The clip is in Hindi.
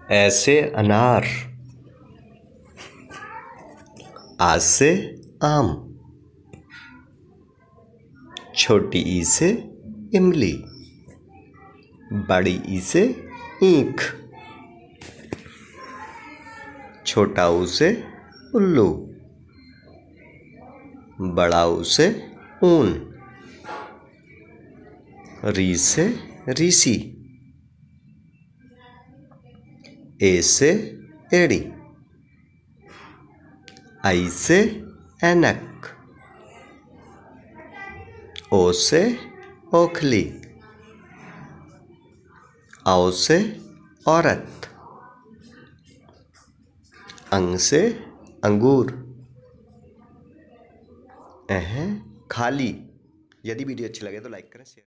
ऐसे अनार। आज से आम। छोटी ई से इमली। बड़ी ई से ईख। छोटा ऊ से उल्लू। बड़ा ऊ से ऊन। री से ऋषि। ए से एड़ी। आई से ऐनक। ओ से ओखली। औ से औरत। अंग से अंगूर। खाली। यदि वीडियो अच्छी लगे तो लाइक करें, शेयर